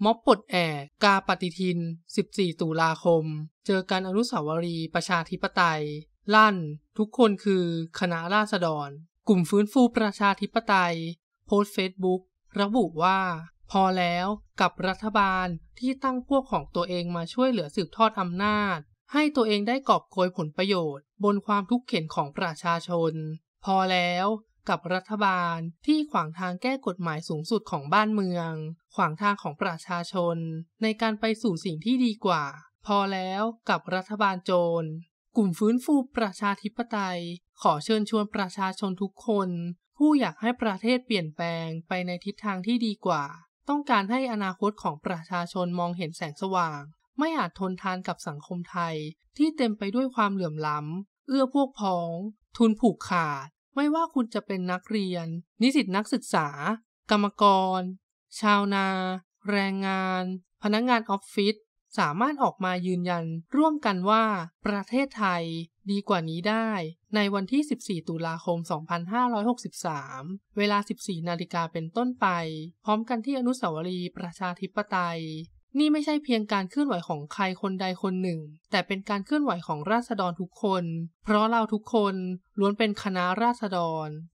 ม็อบปลดแอกกาปฏิทิน14ตุลาคมเจอกันอนุสาวรีย์ประชาธิปไตยลั่นทุกคนคือคณะราษฎรกลุ่มฟื้นฟูประชาธิปไตยโพสต์เฟซบุ๊กระบุว่าพอแล้วกับรัฐบาลที่ตั้งพวกของตัวเองมาช่วยเหลือสืบทอดอำนาจให้ตัวเองได้กอบโกยผลประโยชน์บนความทุกข์เข็ญของประชาชนพอแล้วกับรัฐบาลที่ขวางทางแก้กฎหมายสูงสุดของบ้านเมืองขวางทางของประชาชนในการไปสู่สิ่งที่ดีกว่าพอแล้วกับรัฐบาลโจรกลุ่มฟื้นฟูประชาธิปไตยขอเชิญชวนประชาชนทุกคนผู้อยากให้ประเทศเปลี่ยนแปลงไปในทิศทางที่ดีกว่าต้องการให้อนาคตของประชาชนมองเห็นแสงสว่างไม่อาจทนทานกับสังคมไทยที่เต็มไปด้วยความเหลื่อมล้ำเอื้อพวกพ้องทุนผูกขาดไม่ว่าคุณจะเป็นนักเรียนนิสิตนักศึกษากรรมกรชาวนาแรงงานพนักงานออฟฟิศสามารถออกมายืนยันร่วมกันว่าประเทศไทยดีกว่านี้ได้ในวันที่14ตุลาคม2563เวลา 14 นาฬิกาเป็นต้นไปพร้อมกันที่อนุสาวรีย์ประชาธิปไตยนี่ไม่ใช่เพียงการเคลื่อนไหวของใครคนใดคนหนึ่งแต่เป็นการเคลื่อนไหวของราษฎรทุกคนเพราะเราทุกคนล้วนเป็นคณะราษฎร